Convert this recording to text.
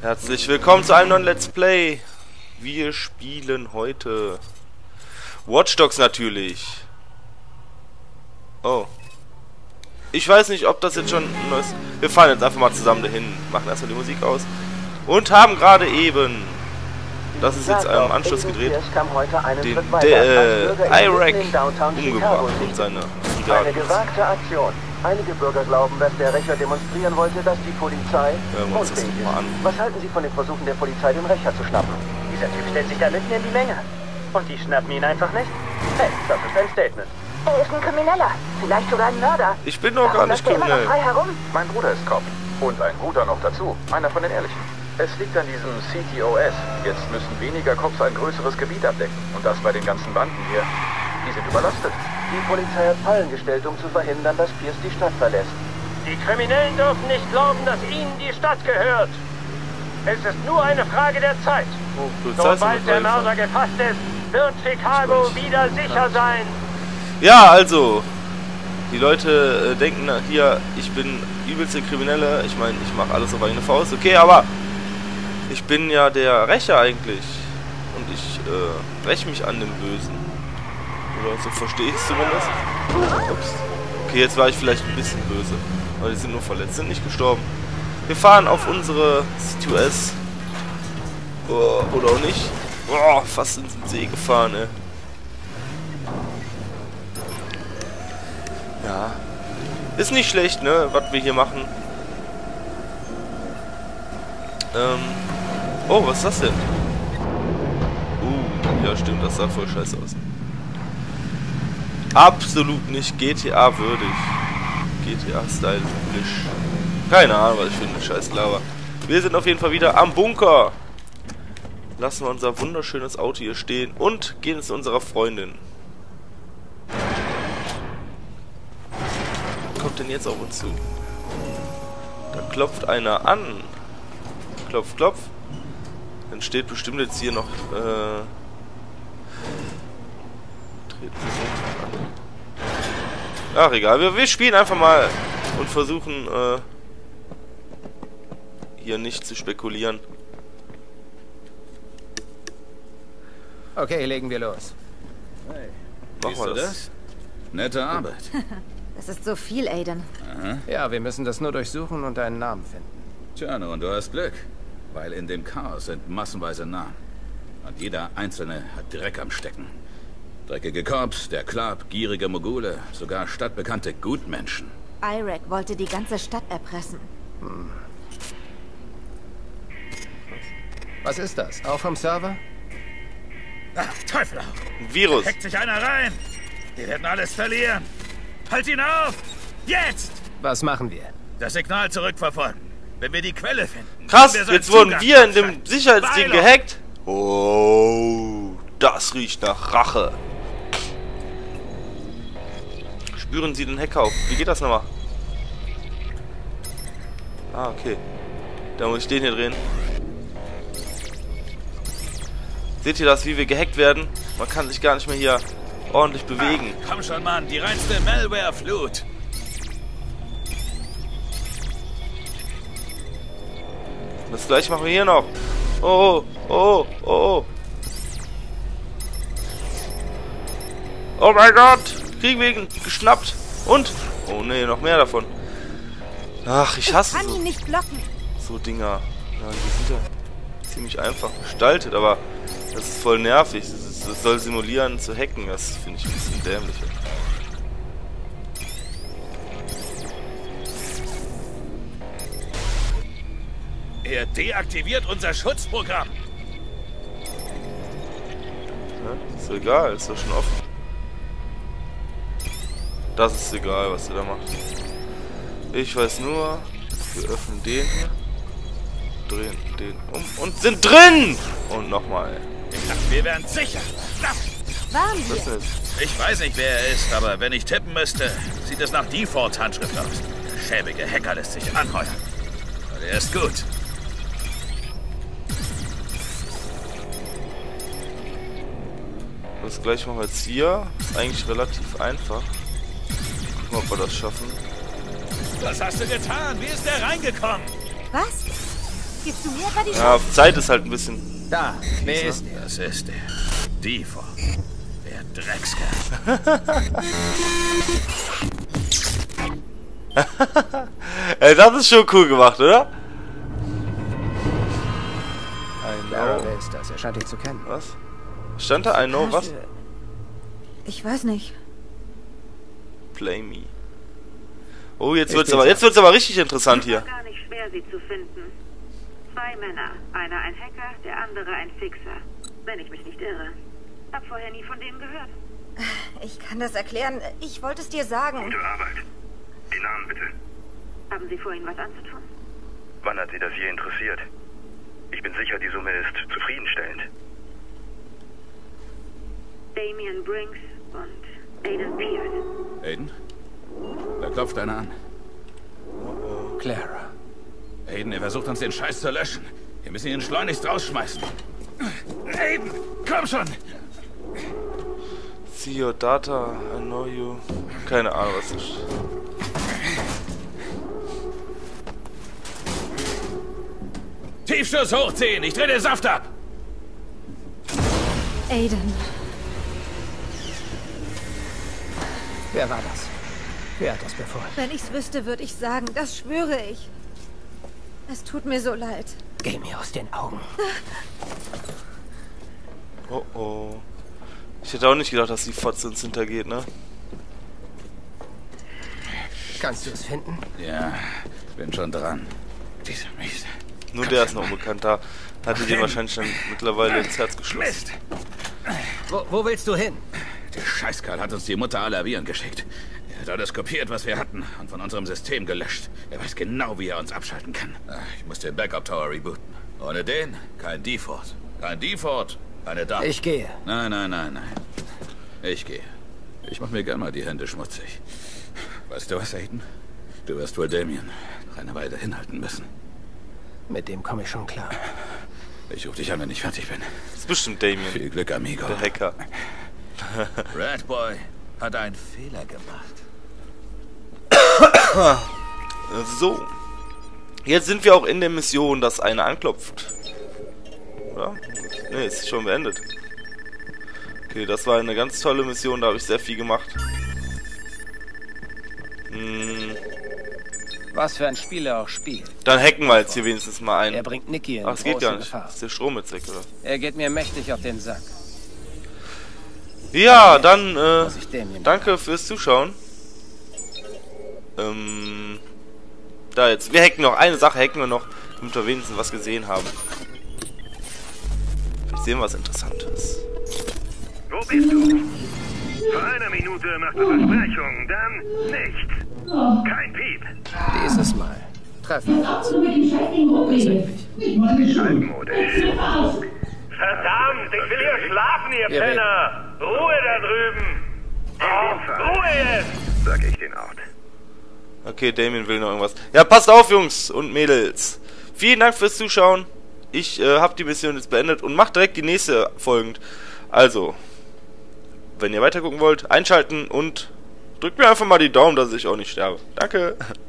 Herzlich willkommen zu einem neuen Let's Play. Wir spielen heute Watch Dogs natürlich. Oh. Ich weiß nicht, ob das jetzt schon ein neues... Wir fahren jetzt einfach mal zusammen dahin, machen erstmal die Musik aus. Und haben gerade eben... Das ist jetzt im Anschluss gedreht. Den Iraq umgebracht und seine Eine gewagte Aktion. Einige Bürger glauben, dass der Rächer demonstrieren wollte, dass die Polizei unfähig ist. Was halten Sie von den Versuchen der Polizei, den Rächer zu schnappen? Dieser Typ stellt sich da mitten in die Menge. Und die schnappen ihn einfach nicht? Hey, das ist ein Statement. Er ist ein Krimineller. Vielleicht sogar ein Mörder. Ich bin doch gar nicht kriminell. Frei herum? Mein Bruder ist Cop. Und ein guter noch dazu. Einer von den Ehrlichen. Es liegt an diesem CTOS. Jetzt müssen weniger Cops ein größeres Gebiet abdecken. Und das bei den ganzen Banden hier. Die sind überlastet. Die Polizei hat Fallen gestellt, um zu verhindern, dass Pierce die Stadt verlässt. Die Kriminellen dürfen nicht glauben, dass ihnen die Stadt gehört. Es ist nur eine Frage der Zeit. Sobald der Mörder gefasst ist, wird Chicago wieder sicher sein. Ja, also, die Leute denken hier, ich bin übelste Kriminelle. Ich meine, ich mache alles auf eigene Faust. Okay, aber ich bin ja der Rächer eigentlich. Und ich räche mich an dem Bösen. Oder so verstehe ich es zumindest. Ups. Okay, jetzt war ich vielleicht ein bisschen böse. Aber die sind nur verletzt, sind nicht gestorben. Wir fahren auf unsere CTOS. Oh, oder auch nicht. Oh, fast in den See gefahren, ey. Ja. Ist nicht schlecht, ne, was wir hier machen. Oh, was ist das denn? Ja stimmt, das sah voll scheiße aus. Absolut nicht GTA würdig. GTA-Style. Keine Ahnung, was ich für eine scheiß Laber. Wir sind auf jeden Fall wieder am Bunker. Lassen wir unser wunderschönes Auto hier stehen und gehen zu unserer Freundin. Was kommt denn jetzt auf uns zu? Da klopft einer an. Klopf, klopf. Dann steht bestimmt jetzt hier noch, ach, egal. Wir spielen einfach mal und versuchen, hier nicht zu spekulieren. Okay, legen wir los. Hey, machen wir das. Nette Arbeit. Das ist so viel, Aiden. Aha. Ja, wir müssen das nur durchsuchen und einen Namen finden. Tja, und du hast Glück. Weil in dem Chaos sind massenweise Namen. Und jeder Einzelne hat Dreck am Stecken. Dreckige Korps, der Club, gierige Mogule, sogar stadtbekannte Gutmenschen. Iraq wollte die ganze Stadt erpressen. Was ist das? Auch vom Server? Ach, Teufel auf! Ein Virus. Hackt sich einer rein! Wir werden alles verlieren! Halt ihn auf! Jetzt! Was machen wir? Das Signal zurückverfolgen. Wenn wir die Quelle finden... Krass, können wir seinen jetzt wurden Zugang wir in dem abschalten. Sicherheitsding Weiter. gehackt. Oh, das riecht nach Rache. Spüren Sie den Hacker auf. Wie geht das nochmal? Ah, okay. Da muss ich den hier drehen. Seht ihr das, wie wir gehackt werden? Man kann sich gar nicht mehr hier ordentlich bewegen. Ach, komm schon, Mann. Die reinste Malware-Flut. Das gleiche machen wir hier noch. Oh, oh, oh, oh. Oh mein Gott. Kriegen wir ihn geschnappt. Und? Oh ne, noch mehr davon. Ach, ich hasse kann ihn nicht blocken. so Dinger. Ja, die sind ja ziemlich einfach gestaltet, aber das ist voll nervig. Das soll simulieren zu hacken. Das finde ich ein bisschen dämlich. Er deaktiviert unser Schutzprogramm. Ja, ist doch egal, ist doch schon offen. Das ist egal, was ihr da macht. Ich weiß nur, wir öffnen den hier, drehen den um und sind drin! Und nochmal. Ich dachte, wir wären sicher. Waren Was ist wir? denn jetzt? Ich weiß nicht, wer er ist, aber wenn ich tippen müsste, sieht es nach Default-Handschrift aus. Der schäbige Hacker lässt sich anheuern. Und er ist gut. Das gleiche machen wir jetzt hier. Ist eigentlich relativ einfach. Gucken wir, ob wir das schaffen. Was hast du getan? Wie ist der reingekommen? Was? Gibst du mir etwa die Ja, Zeit ist halt ein bisschen... Da, wer ist der? Das ist der. Default. Der Dreckskerl. Ey, das ist schon cool gemacht, oder? I Clara, know. wer ist das? Er scheint dich zu kennen. Was? Stand da I know was? Ich weiß nicht. Play me. Oh, jetzt wird's aber richtig interessant hier. Es war gar nicht schwer, sie zu finden. 2 Männer. Einer ein Hacker, der andere ein Fixer. Wenn ich mich nicht irre. Hab vorher nie von denen gehört. Ich kann das erklären. Ich wollte es dir sagen. Gute Arbeit. Die Namen bitte. Haben Sie vor, Ihnen was anzutun? Wann hat Sie das je interessiert? Ich bin sicher, die Summe ist zufriedenstellend. Damien Brinks und Aiden Pierce. Aiden? Da klopft einer an. Clara. Aiden, er versucht uns den Scheiß zu löschen. Wir müssen ihn schleunigst rausschmeißen. Aiden, komm schon! See your data, I know you. Keine Ahnung, was das ist. Tiefschuss hochziehen, ich dreh den Saft ab! Aiden. Wer war das? Wer hat das befohlen? Wenn ich's wüsste, würde ich sagen. Das schwöre ich. Es tut mir so leid. Geh mir aus den Augen. Oh oh. Ich hätte auch nicht gedacht, dass die Fotze uns hintergeht, ne? Kannst du es finden? Ja, bin schon dran. Dieser Mist. Nur der ist noch unbekannt. Da hatte den wahrscheinlich schon mittlerweile ins Herz geschlossen. Mist! Wo willst du hin? Der Scheißkerl hat uns die Mutter aller Viren geschickt. Er hat alles kopiert, was wir hatten, und von unserem System gelöscht. Er weiß genau, wie er uns abschalten kann. Ich muss den Backup Tower rebooten. Ohne den kein Default. Kein Default, keine Daten. Ich gehe. Nein. Ich gehe. Ich mach mir gern mal die Hände schmutzig. Weißt du was, Aiden? Du wirst wohl Damien noch eine Weile hinhalten müssen. Mit dem komme ich schon klar. Ich rufe dich an, wenn ich fertig bin. Das ist bestimmt Damien, Viel Glück, Amigo. der Hacker. Red Boy hat einen Fehler gemacht. So. Jetzt sind wir auch in der Mission, dass einer anklopft. Oder? Ne, ist schon beendet. Okay, das war eine ganz tolle Mission, da habe ich sehr viel gemacht. Was für ein Spiel er auch spielt. Dann hacken wir jetzt hier wenigstens mal Er ein. bringt Nicky in Ach, es geht große gar nicht. Gefahr. Ist der Strom jetzt weg, oder? Er geht mir mächtig auf den Sack. Ja, dann, Muss ich Damien danke fürs Zuschauen. Da jetzt. Wir hacken noch. Eine Sache hacken wir noch, damit wir wenigstens was gesehen haben. Vielleicht sehen wir was Interessantes. Wo bist du? Vor einer Minute macht er Versprechungen, dann nichts. Kein Piep. Dieses Mal treffen wir uns. Altmodisch. Verdammt, ich will hier schlafen, ihr Wir Penner! Ruhe da drüben! In dem Fall Ruhe jetzt! sag ich den Ort. Okay, Damien will noch irgendwas. Ja, passt auf, Jungs und Mädels. Vielen Dank fürs Zuschauen. Ich habe die Mission jetzt beendet und macht direkt die nächste folgend. Also, wenn ihr weiter gucken wollt, einschalten und drückt mir einfach mal die Daumen, dass ich auch nicht sterbe. Danke.